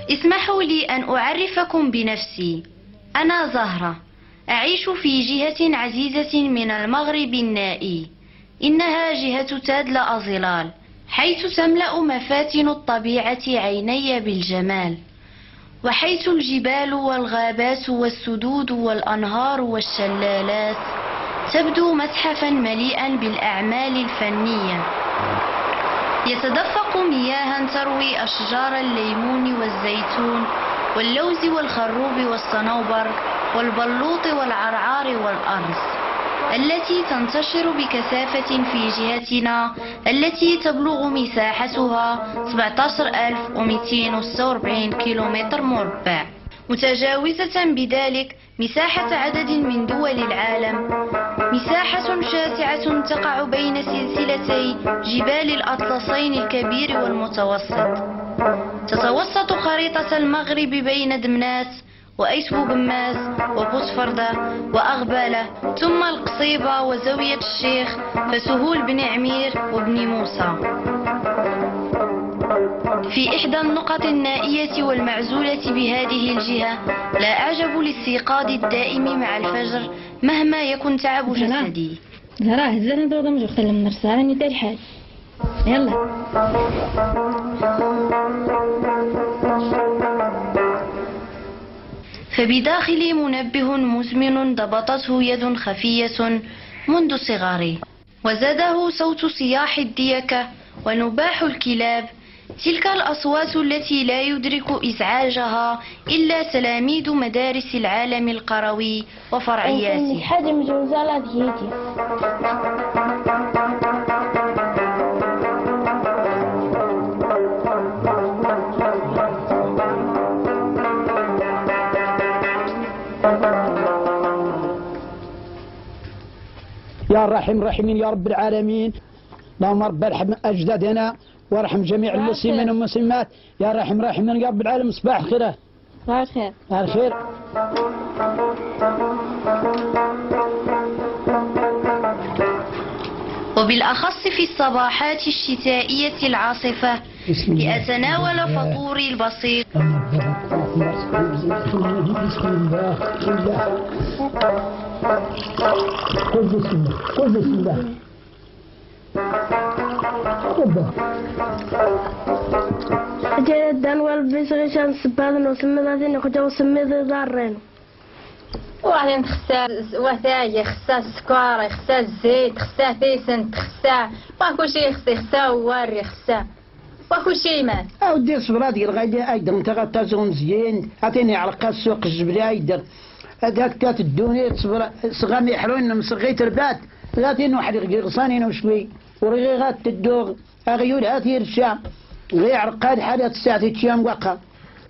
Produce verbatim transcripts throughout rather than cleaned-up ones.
اسمحوا لي أن أعرفكم بنفسي. أنا زهرة، أعيش في جهة عزيزة من المغرب النائي، إنها جهة تادل أزلال، حيث تملأ مفاتن الطبيعة عيني بالجمال، وحيث الجبال والغابات والسدود والأنهار والشلالات تبدو متحفا مليئا بالأعمال الفنية. يتدفق مياها تروي أشجار الليمون والزيتون واللوز والخروب والصنوبر والبلوط والعرعار والأرز، التي تنتشر بكثافة في جهتنا التي تبلغ مساحتها سبعة عشر ألف ومئتين وستة وأربعين كيلومتر مربع، متجاوزة بذلك مساحة عدد من دول العالم، مساحة شاسعة تقع بين سلسلتي جبال الأطلسين الكبير والمتوسط. تتوسط خريطة المغرب بين دمناط وأيت بوغماس وبوسفردة وأغبالة، ثم القصيبة وزاوية الشيخ فسهول بن عمير وبن موسى. في إحدى النقط النائية والمعزولة بهذه الجهة لا أعجب لاستيقاظ الدائم مع الفجر مهما يكن تعب جسدي. زهرة هزنا ندوض مجو قتل من الرسالة راني داير حاجة. يلا فبداخلي منبه مزمن ضبطته يد خفية منذ صغري، وزاده صوت صياح الديكة ونباح الكلاب، تلك الأصوات التي لا يدرك إزعاجها إلا تلاميذ مدارس العالم القروي وفرعياته. حاجة مجوزة لا ديتي. يا الرحيم الرحيمين يا رب العالمين، اللهم رب ارحم أجدادنا وارحم جميع المسلمين والمسلمات يا رحيم الرحيمين يا رب العالمين. صباح الخير. صباح الخير. صباح الخير. وبالأخص في الصباحات الشتائية العاصفة لأتناول فطوري البسيط. بسم الله بسم الله قل بسم الله قل بسم الله جدا والبس غيشان سبادن وسمداتين يخجو وسمد دارين وبعدين خسا وثاية خسا سكر خسا زيت خسا فيسن خسا ما شيء خسا خسا واري خسا واكل شيء ما اودي صبراتي الغاية ايضا انت غتازون مزيان عطيني علقة السوق الجبلي ايضا هذاك تات الدنيا تصبر صغامي يحلون مسغي تربات غاتين واحد يغصانين وشوي ورغي غات تدوغ اغيول هاتي الشام غي عرقاد حالات الساعة تشام وقا.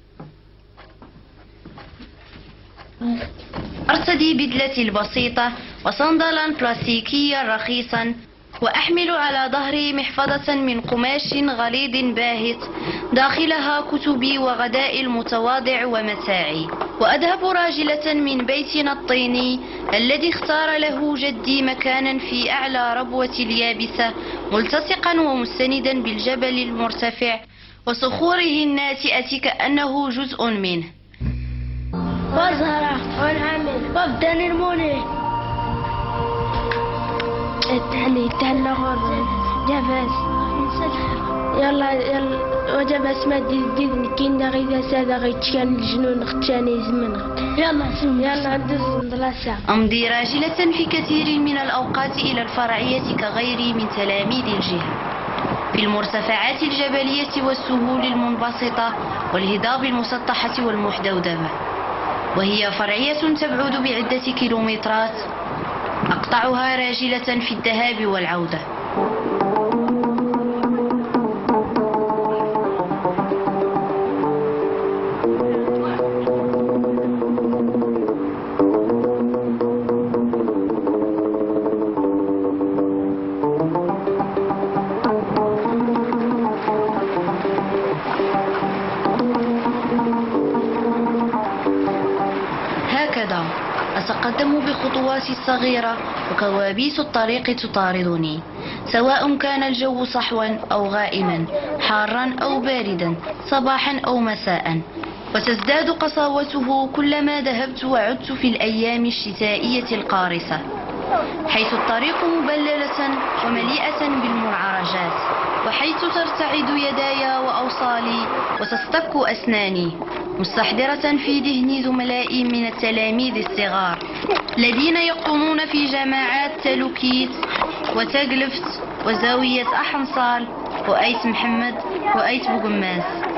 أرتدي بدلتي البسيطة وصندلا بلاستيكيا رخيصا، وأحمل على ظهري محفظة من قماش غليظ باهت داخلها كتبي وغدائي المتواضع ومتاعي، وأذهب راجلة من بيتنا الطيني الذي اختار له جدي مكانا في أعلى ربوة اليابسة ملتصقا ومستندا بالجبل المرتفع وصخوره الناتئة كأنه جزء منه. وزهرة ونعمل وابدا نرموني التهني التهني غور جبس يلا يلا وجبس ما ديد نكين غيدا سادا غيتشان الجنون ختشاني زمن يلا يلا ندز ندلاسا. أمضي راجلة في كثير من الأوقات إلى الفرعية كغيري من تلاميذ الجهة في المرتفعات الجبلية والسهول المنبسطة والهضاب المسطحة والمحدودبة، وهي فرعية تبعد بعدة كيلومترات أقطعها راجلة في الذهاب والعودة. هكذا أتقدم بخطواتي الصغيرة وكوابيس الطريق تطاردني، سواء كان الجو صحوا أو غائما، حارا أو باردا، صباحا أو مساء. وتزداد قساوته كلما ذهبت وعدت في الأيام الشتائية القارصة، حيث الطريق مبللة ومليئة بالمنعرجات، وحيث ترتعد يداي وأوصالي وتصطك أسناني، مستحضرة في ذهني زملائي من التلاميذ الصغار الذين يقطنون في جماعات تلوكيت وتقلفت وزاوية أحنصال وأيت محمد وأيت بوقماس.